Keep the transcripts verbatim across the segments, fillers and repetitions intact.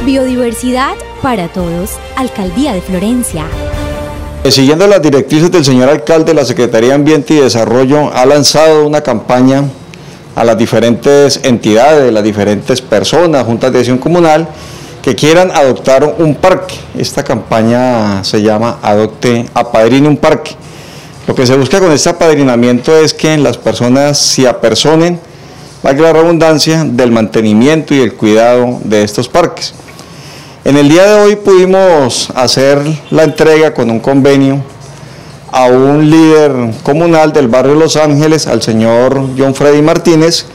Biodiversidad para todos, Alcaldía de Florencia. Siguiendo las directrices del señor alcalde, la Secretaría de Ambiente y Desarrollo ha lanzado una campaña a las diferentes entidades, las diferentes personas, juntas de acción comunal, que quieran adoptar un parque. Esta campaña se llama Adopte, Apadrine un Parque. Lo que se busca con este apadrinamiento es que las personas se apersonen, valga la redundancia, del mantenimiento y el cuidado de estos parques. En el día de hoy pudimos hacer la entrega con un convenio a un líder comunal del barrio Los Ángeles, al señor John Freddy Martínez,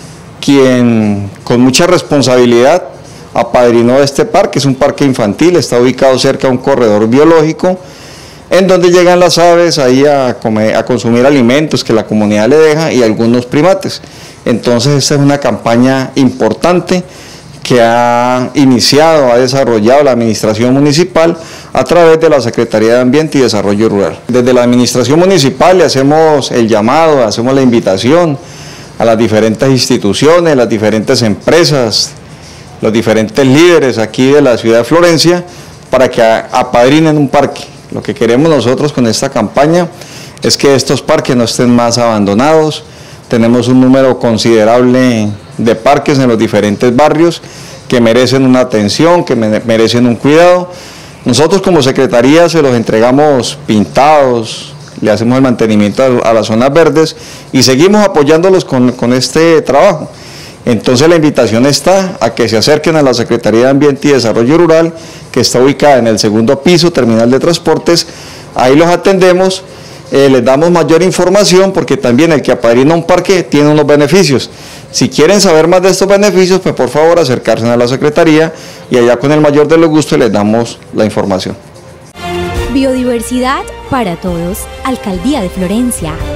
quien con mucha responsabilidad apadrinó este parque. Es un parque infantil, está ubicado cerca de un corredor biológico, en donde llegan las aves ahí a, comer, a consumir alimentos que la comunidad le deja y algunos primates. Entonces esta es una campaña importante que ha iniciado, ha desarrollado la administración municipal a través de la Secretaría de Ambiente y Desarrollo Rural. Desde la administración municipal le hacemos el llamado, hacemos la invitación a las diferentes instituciones, las diferentes empresas, los diferentes líderes aquí de la ciudad de Florencia, para que apadrinen un parque. Lo que queremos nosotros con esta campaña es que estos parques no estén más abandonados. Tenemos un número considerable de parques en los diferentes barrios que merecen una atención, que merecen un cuidado. Nosotros como Secretaría se los entregamos pintados, le hacemos el mantenimiento a las zonas verdes y seguimos apoyándolos con, con este trabajo. Entonces la invitación está a que se acerquen a la Secretaría de Ambiente y Desarrollo Rural, que está ubicada en el segundo piso, terminal de transportes. Ahí los atendemos. Eh, les damos mayor información, porque también el que apadrina un parque tiene unos beneficios. Si quieren saber más de estos beneficios, pues por favor acercarse a la Secretaría y allá con el mayor de los gustos les damos la información. Biodiversidad para todos, Alcaldía de Florencia.